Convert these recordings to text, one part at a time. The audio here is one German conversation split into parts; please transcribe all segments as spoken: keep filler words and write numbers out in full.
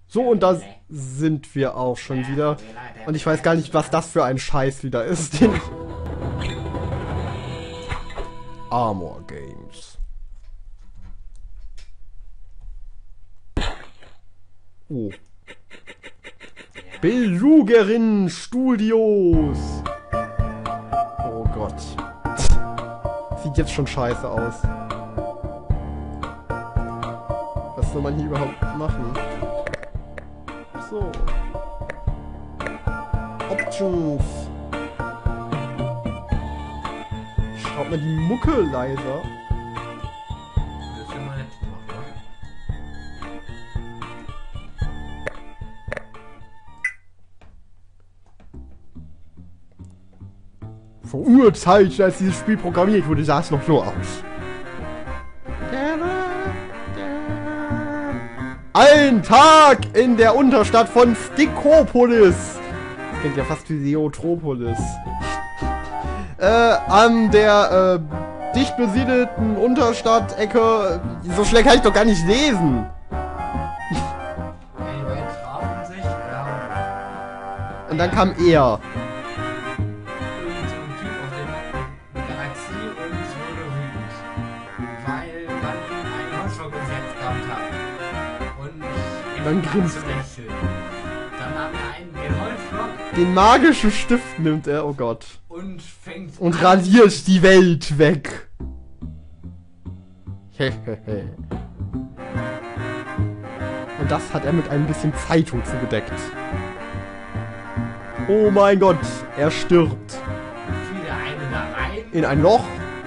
So, und da sind wir auch schon wieder. Und ich weiß gar nicht, was das für ein Scheiß wieder ist. Den ich Armor Games. Oh. Belugerin Studios. Oh Gott. Sieht jetzt schon scheiße aus. Was soll man hier überhaupt machen? So. Options. Schraub mal die Mucke leiser. Das ist immer nett gemacht, oder? Vor Urzeiten, als dieses Spiel programmiert wurde, sah es noch so aus. Ein Tag in der Unterstadt von Stikopolis. Das klingt ja fast wie Seotropolis. Äh, an der, äh, dicht besiedelten Unterstadt-Ecke. So schnell kann ich doch gar nicht lesen. Die beiden trafen sich, ja. Und dann kam er. Irgend so ein Typ auf der Galaxie und wurde wütend. Weil man ihm ein Holzschlag gesetzt gehabt hat. Und ihm Dann war grinst zu er. lächeln. Dann nahm er einen den Holzschlag Den magischen Stift nimmt er, oh Gott. und fängt Und an. radiert die Welt weg. Hehehe. Und das hat er mit ein bisschen Zeitung zugedeckt. Oh mein Gott, er stirbt. Fiel der eine da rein In ein Loch.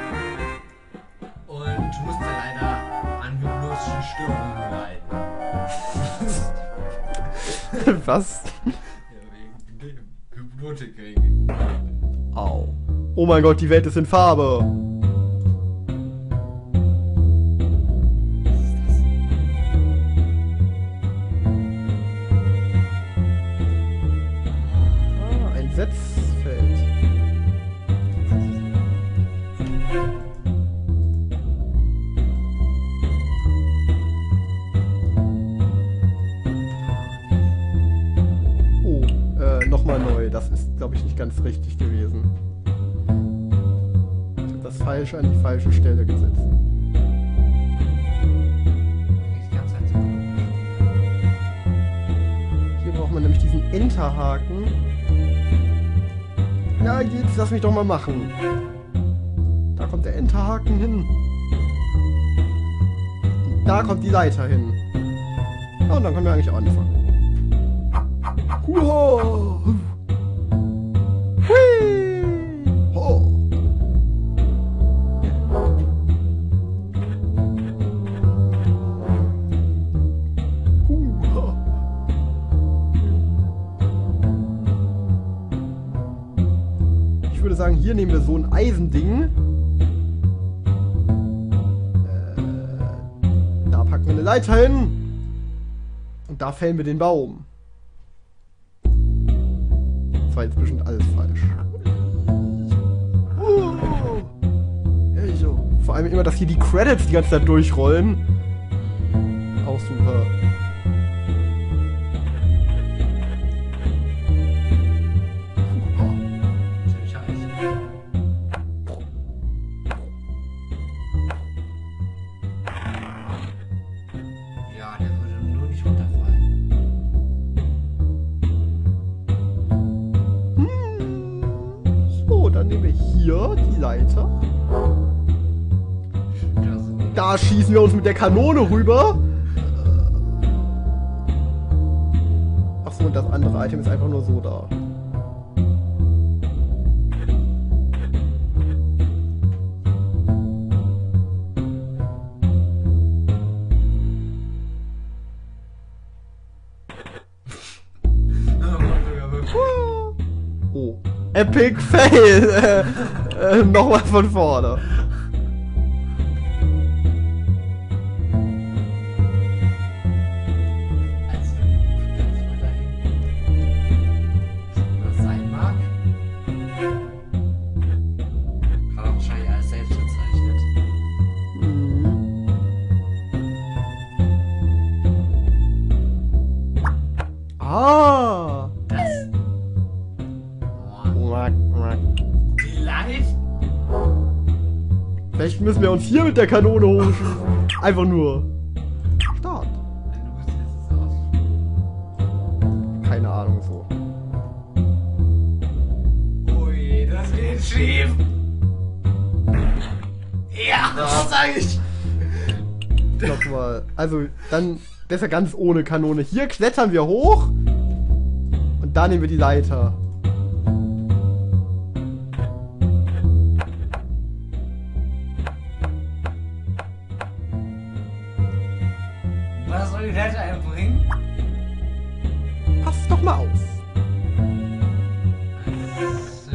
und musste leider an hypnotischen Störungen leiden. Was? Ja, wegen Hypnotik wegen. Au. Oh mein Gott, die Welt ist in Farbe. Ah, ein Setzfeld. Oh, äh, nochmal neu. Das ist, glaube ich, nicht ganz richtig gewesen. Ich habe das Falsche an die falsche Stelle gesetzt. Die ganze Zeit so. Hier braucht man nämlich diesen Enterhaken. Ja, jetzt lass mich doch mal machen. Da kommt der Enterhaken hin. Und da kommt die Leiter hin. Ja, und dann können wir eigentlich anfangen. Huho! Hui! Ho! Huha! Ich würde sagen, hier nehmen wir so ein Eisending. Äh, da packen wir eine Leiter hin. Und da fällen wir den Baum. Das war jetzt bestimmt alles falsch. Oh. Ja, so. Vor allem immer, dass hier die Credits die ganze Zeit durchrollen. Auch super. Ziemlich heiß. Ja, der würde nur nicht runterfallen. So, dann nehmen wir hier die Leiter. Da sind Da schießen wir uns mit der Kanone rüber. Achso, und das andere Item ist einfach nur so da. Oh. Epic Fail! äh, äh, Nochmal von vorne. Also, kannst du dahin. Was sein mag. Hat er wahrscheinlich alles selbst gezeichnet. Mhm. Ah. Das. Quack, quack. Vielleicht. Vielleicht müssen wir uns hier mit der Kanone hochschießen. Einfach nur. Start. Wenn du wüsstest, es aus. Keine Ahnung so. Ui, das geht schief. Ja, das sag ich. Nochmal. Also, dann besser ganz ohne Kanone. Hier klettern wir hoch. Und da nehmen wir die Leiter. Was soll die Leiter einbringen? Passt doch mal auf. So.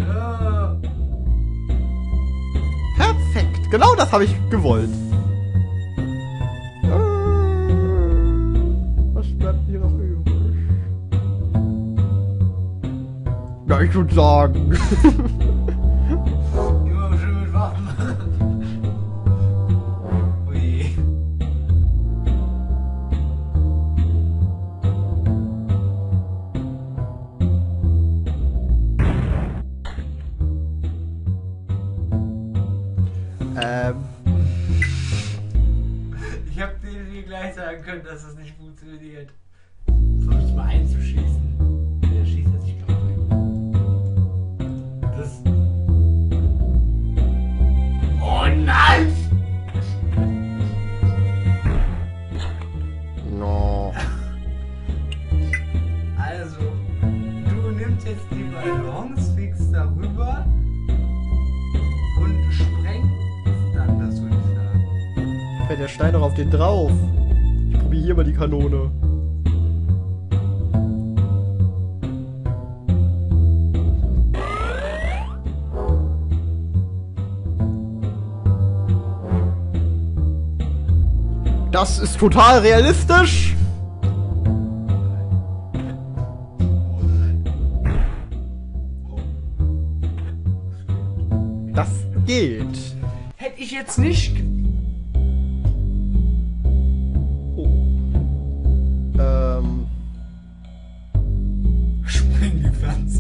Perfekt. Genau das habe ich gewollt. Äh, Was bleibt hier noch übrig? Ja, ich würde sagen. Immer schön mit Waffen. Ui. ähm. Ich hab dir nie gleich sagen können, dass es nicht funktioniert. Versuch mal einzuschießen. Der schießt jetzt nicht kaputt. Das. Oh nein! No. Also, du nimmst jetzt die Ballons, fliegst darüber und sprengst dann, das würde ich sagen. Fällt der Stein noch auf den drauf. Ich probiere hier mal die Kanone. Das ist total realistisch. Oh nein. Oh. Das geht. Hätte ich jetzt nicht. Oh. Ähm. Spring die Pflanze.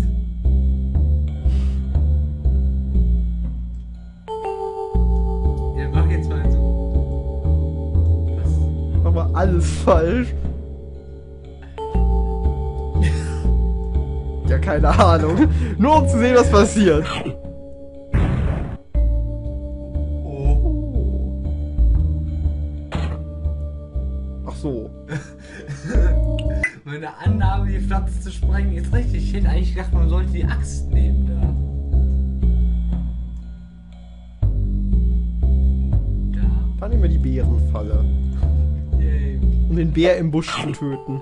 Ja, mach jetzt mal so. Was? Mach mal alles falsch. Ja, keine Ahnung. Nur um zu sehen, was passiert. Oh. Ach so. Meine Annahme, die Pflanze zu sprengen, ist richtig. Ich hätte eigentlich gedacht, man sollte die Axt nehmen da. Da. Dann nehmen wir die Bärenfalle. Yay. Um den Bär im Busch zu töten.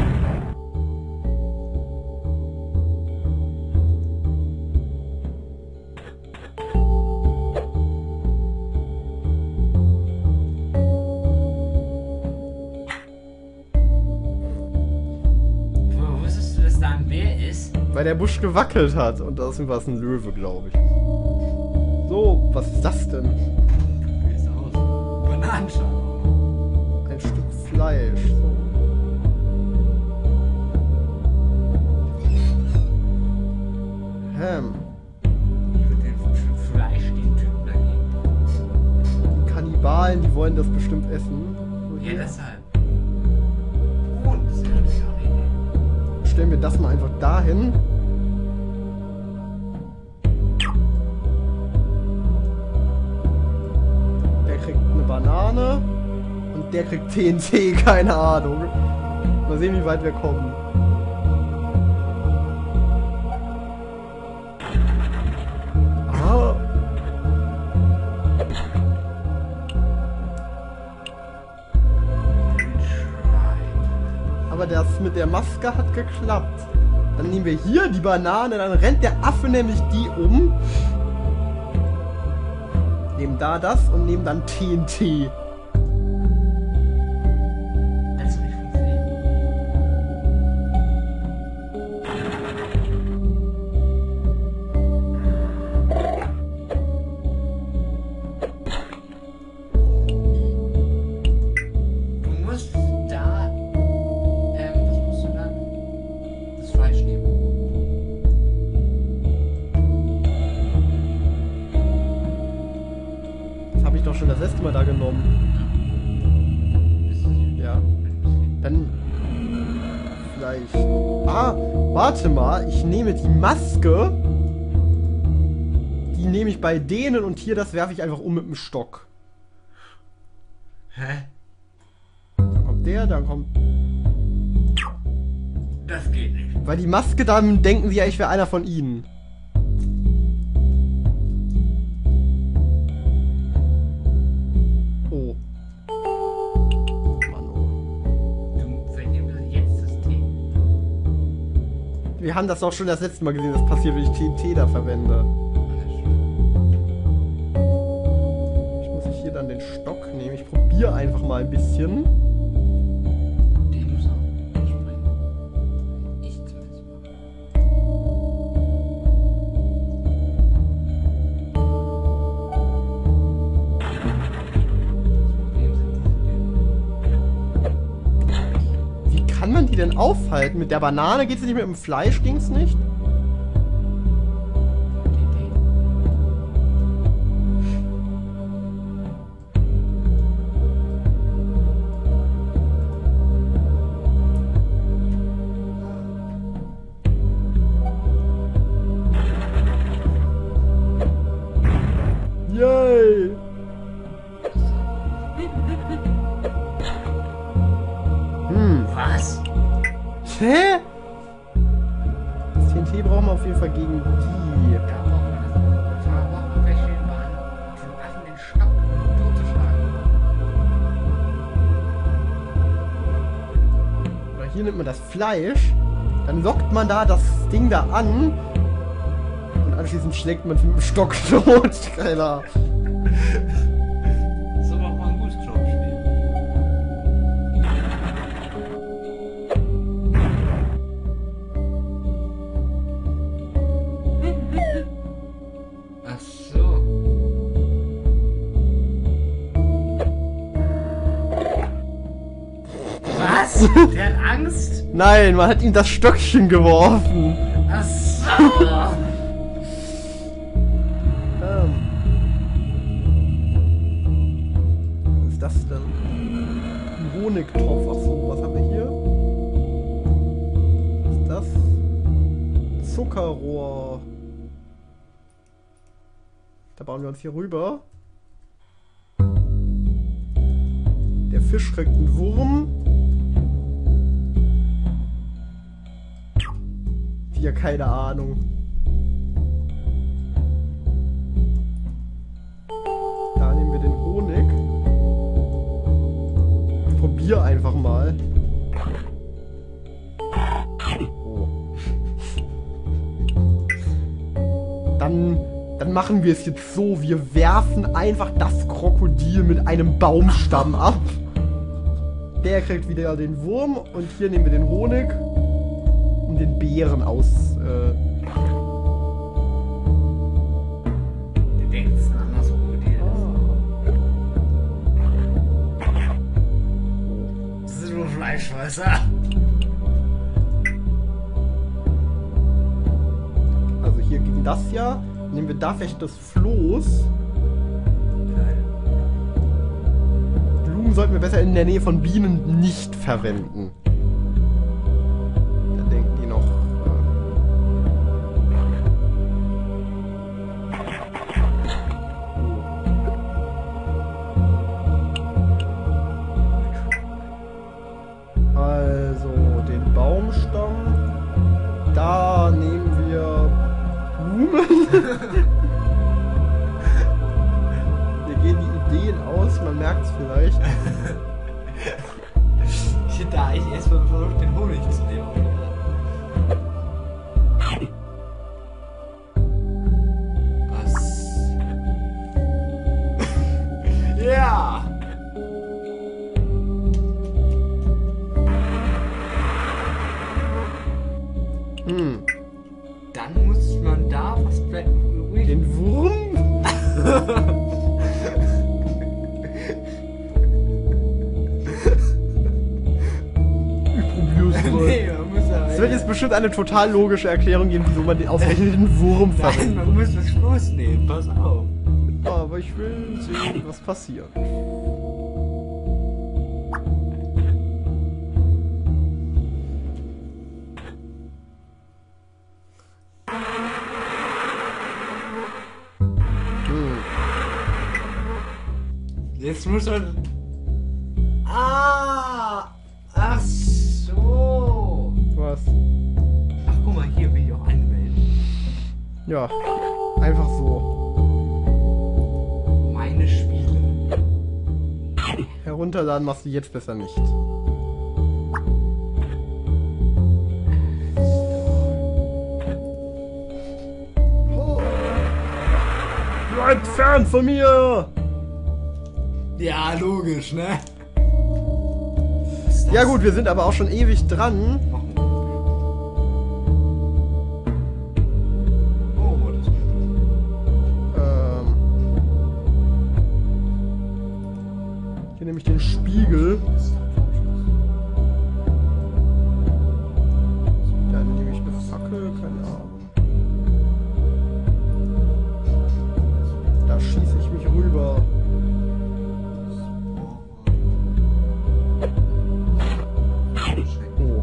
Woher wusstest du, dass da ein Bär ist? Weil der Busch gewackelt hat. Und das war es ein Löwe, glaube ich. So, was ist das denn? Wie ist aus? Bananenschalen. Ein Stück Fleisch. So. Hm. Ich würde den Stück Fleisch den Typen da geben. Die Kannibalen, die wollen das bestimmt essen. So, Ja, hier. deshalb. Oh, das ist ja natürlich auch eine Idee. Stellen wir das mal einfach dahin. Der kriegt eine Banane und der kriegt T N T, keine Ahnung. Mal sehen, wie weit wir kommen. Ah. Aber das mit der Maske hat geklappt. Dann nehmen wir hier die Banane, dann rennt der Affe nämlich die um. Nehmen da das und nehmen dann T N T. Das soll nicht funktionieren. Du musst da. Ähm, was musst du dann? das letzte Mal da genommen. Ja. Dann... Vielleicht... Ah, warte mal. Ich nehme die Maske. Die nehme ich bei denen und hier, das werfe ich einfach um mit dem Stock. Hä? Dann kommt der, dann kommt... Das geht nicht. Weil die Maske, dann denken sie ja, ich wäre einer von ihnen. Oh. Mann, oh. Du vernimmst jetzt das T. Wir haben das doch schon das letzte Mal gesehen, das passiert, wenn ich T N T da verwende. Ich muss hier dann den Stock nehmen. Ich probiere einfach mal ein bisschen. Den muss auch springen. Ich zumindest mal. Wie kann man die denn aufhalten? Mit der Banane geht's nicht, mit dem Fleisch ging's nicht? Yay! Hm. Was? Hä? Das T N T brauchen wir auf jeden Fall gegen die. Da braucht man das. Da braucht man welche waren, diesen Affen den Stock totzuschlagen. Oder hier nimmt man das Fleisch, dann lockt man da das Ding da an und anschließend schlägt man es mit dem Stock tot. Keiner. So macht man ein gutes Klopfspiel. Ach so. Was? Der hat Angst? Nein, man hat ihm das Stöckchen geworfen. Ach so. Ähm. Was ist das denn? Ein Honigtopf. Ach so, was haben wir hier? Was ist das? Zuckerrohr. Da bauen wir uns hier rüber. Der Fisch kriegt einen Wurm. Ja, keine Ahnung. Da nehmen wir den Honig. Ich probiere einfach mal. Oh. Dann, dann machen wir es jetzt so. Wir werfen einfach das Krokodil mit einem Baumstamm ab. Der kriegt wieder den Wurm und hier nehmen wir den Honig, um den Bären aus... Äh Der denkt, es ist ein anderes Krokodil. Das ist nur Fleischfresser. Also hier gegen das ja. Nehmen wir da vielleicht das Floß. Geil. Blumen sollten wir besser in der Nähe von Bienen nicht verwenden. Da denken die noch... Äh also den Baumstamm. Da nehmen wir Blumen. Mir gehen die Ideen aus, man merkt es vielleicht. Ich hätte da eigentlich erstmal versucht, den Honig zu nehmen. Was? Ja! Hm. Dann muss man da, was bleibt übrig? Den Wurm? Ich probier's mal. Nee, man muss aber. Es wird jetzt bestimmt eine total logische Erklärung geben, wieso man den ausgerechnet den Wurm Nein, verwendet. man muss das Floß nehmen, pass auf. Aber aber ich will sehen, was passiert. Jetzt muss man... Ah! Ach so! Was? Ach, guck mal, hier bin ich auch angemeldet. Ja, einfach so. Meine Spiele. Herunterladen machst du jetzt besser nicht. Oh. Bleib fern von mir! Ja, logisch, ne? Ja gut, wir sind aber auch schon ewig dran. Oh, das ist Ähm, hier nehme ich den Spiegel. Dann nehme ich eine Fackel, keine Ahnung. Da schieße ich mich rüber. Oh.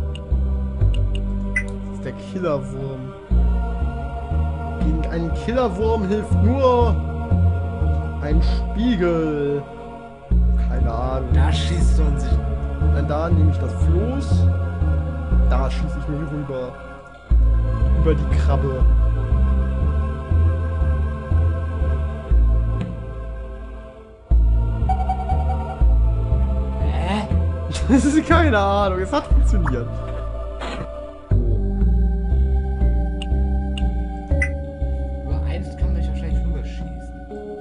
Das ist der Killerwurm. Gegen einen Killerwurm hilft nur ein Spiegel. Keine Ahnung. Da schießt man sich. Dann da nehme ich das Floß. Da schieße ich mich rüber. Über die Krabbe. Hä? Das ist keine Ahnung. Es hat funktioniert. Über eins kann man wahrscheinlich rüberschießen.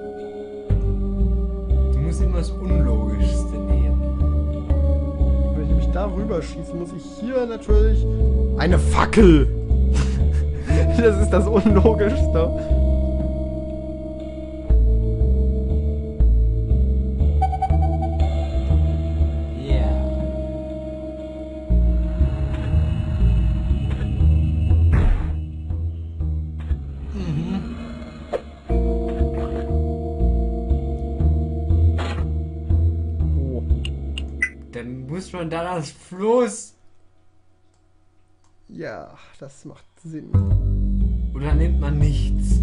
Du musst immer das Unlogischste nehmen. Wenn ich mich da rüberschieße, muss ich hier natürlich eine Fackel. Das ist das Unlogischste. Dann muss man da das Floß. Ja, das macht Sinn. Oder nimmt man nichts?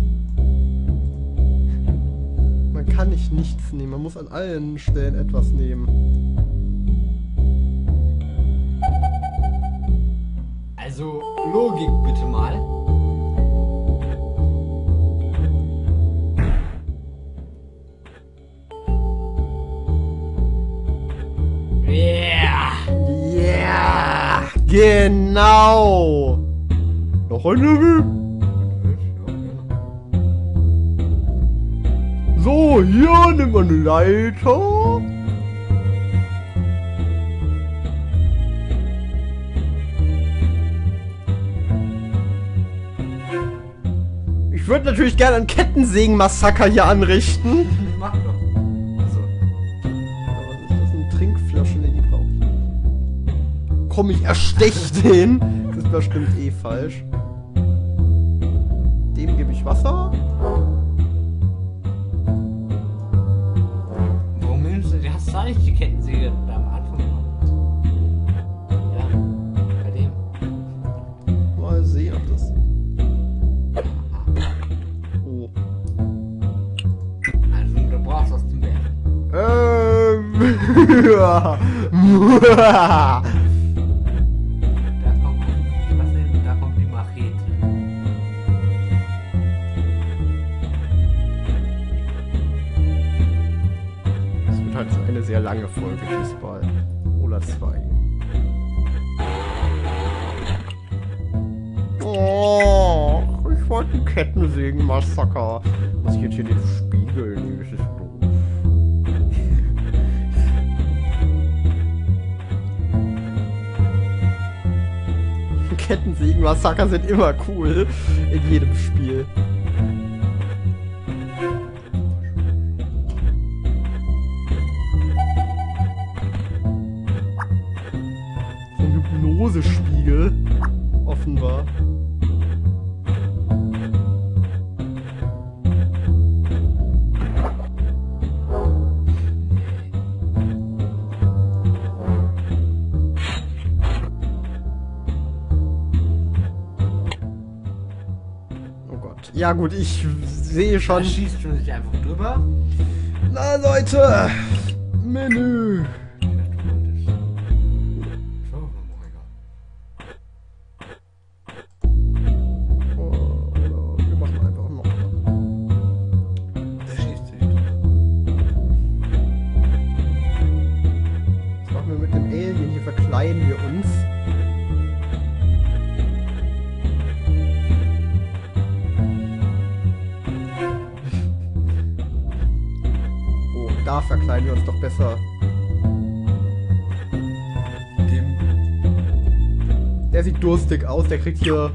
Man kann nicht nichts nehmen, man muss an allen Stellen etwas nehmen. Also Logik bitte mal. Yeah! Ja, genau. Noch ein Level. So, hier nimmt man eine Leiter. Ich würde natürlich gerne ein Kettensägen-Massaker hier anrichten. Mach doch. Achso. Aber was ist das? Eine Trinkflasche? Ne, die brauche ich nicht. Komm, ich erstech den. Das ist bestimmt eh falsch. Dem gebe ich Wasser. Warum nimmst du, hast du da nicht die Kettensäge da am Anfang gemacht? Ja, bei dem. Mal sehen, ob das... Oh. Also du brauchst was zum Werfen. Ähm... Da kommt, was denn? Da kommt die Machete. Das wird halt eine sehr lange Folge diesmal. Oder zwei. Oh, ich wollte einen Kettensägen-Massaker. Muss ich jetzt hier den Spiegel nehmen? Das ist doof. Kettensägen-Massaker sind immer cool. In jedem Spiel. So ein Hypnosespiegel. Offenbar. Ja gut, ich sehe schon. Da schießt du nicht einfach drüber. Na Leute, Menü. Oh, wir machen einfach noch. Da schießt du nicht drüber. Was machen wir mit dem Alien? Hier verkleiden wir uns. Da verkleiden wir uns doch besser. Dem. Der sieht durstig aus, der kriegt hier.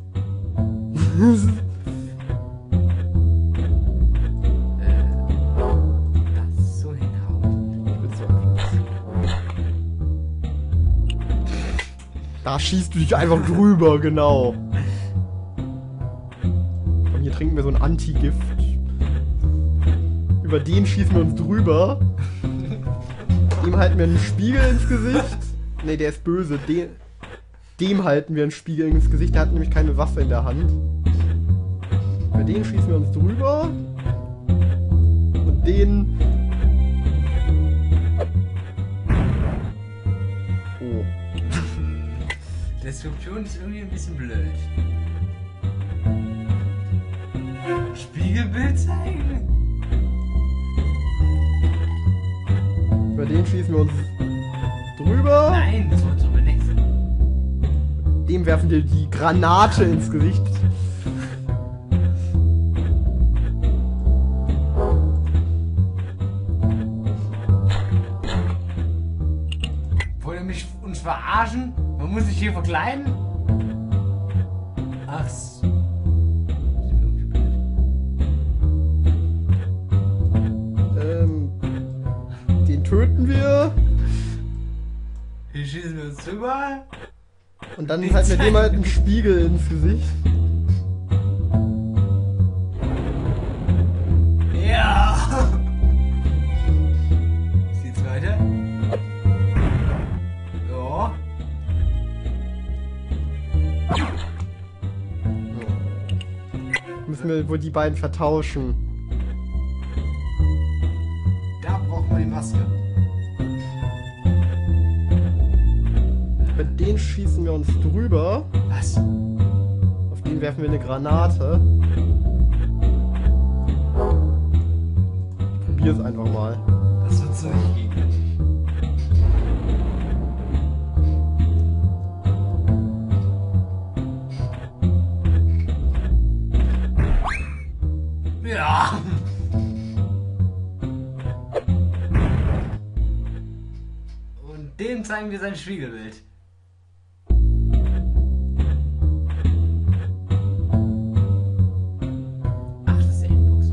äh, das so hinhauen. Ich bin so einfach. Da schießt du dich einfach drüber, genau. Komm, hier trinken wir so ein Anti-Gift. Über den schießen wir uns drüber. Dem halten wir einen Spiegel ins Gesicht. Ne, der ist böse. Dem, dem halten wir einen Spiegel ins Gesicht. Der hat nämlich keine Waffe in der Hand. Über den schießen wir uns drüber. Und den... Oh. Deskription ist irgendwie ein bisschen blöd. Spiegelbild zeigen? Über den schießen wir uns drüber. Nein, das wolltest du benetzen. Dem werfen wir die Granate ins Gesicht. Wollt ihr mich uns verarschen? Man muss sich hier verkleiden? Ach so. Ähm, den töten wir. Hier schießen wir uns drüber. Und dann halten wir dem halt einen Spiegel ins Gesicht. Ja! Geht's weiter? Ja. Müssen wir wohl die beiden vertauschen. Da braucht man die Maske. Bei denen schießen wir uns drüber. Was? Auf den werfen wir eine Granate. Ich probier's einfach mal. Das wird so nicht gegen. Ja! Und dem zeigen wir sein Spiegelbild. Ach, das ist der Inbox.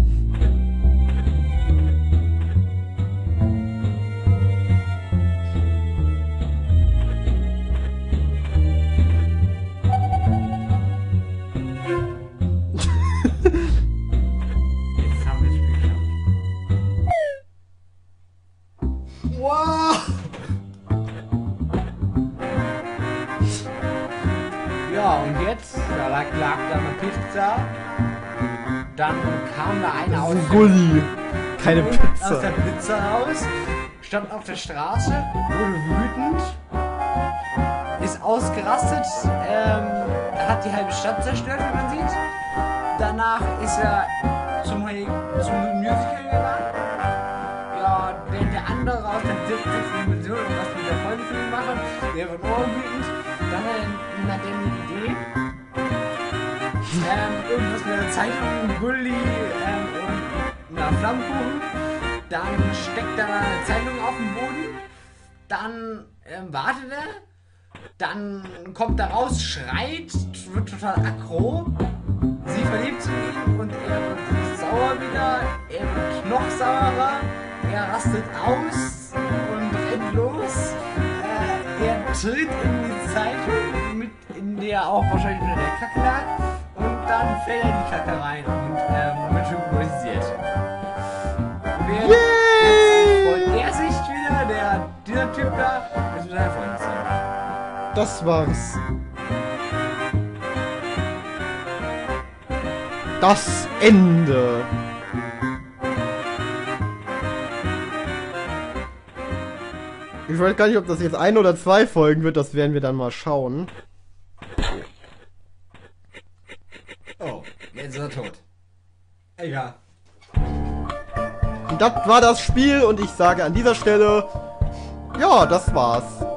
Jetzt haben wir das Spiel geschafft. Wow! Ja, und jetzt, da lag, lag da eine Pizza. Dann kam da einer aus, Ein Gulli. Keine aus der Pizza. Pizza raus, stand auf der Straße, wurde wütend, ist ausgerastet, ähm, hat die halbe Stadt zerstört, wie man sieht. Danach ist er zum, zum Musical gegangen. Ja, der, der andere aus der dritten Dimension und was mit der Freundin für ihn machen, der wird auch wütend. Dann hat er eine Idee. Ähm, irgendwas mit einer Zeitung, einem Gulli ähm, und einer Flammkuchen. Dann steckt er eine Zeitung auf den Boden. Dann ähm, wartet er. Dann kommt er raus, schreit, wird total aggro. Sie verliebt sich in ihn und er wird sauer wieder. Er wird noch saurer. Er rastet aus und rennt los. Äh, er tritt in die Zeitung, mit, in der auch wahrscheinlich wieder der Kacke lag. Und dann fällt er in die Kacke rein und ähm, wird hypnotisiert. Wer, jetzt freut er sich wieder, der, dieser Typ da, ist mit seiner Freundin zusammen. Das war's. das Ende. Ich weiß gar nicht, ob das jetzt ein oder zwei Folgen wird, das werden wir dann mal schauen. Oh, jetzt ist er tot. Egal. Und das war das Spiel und ich sage an dieser Stelle, ja, das war's.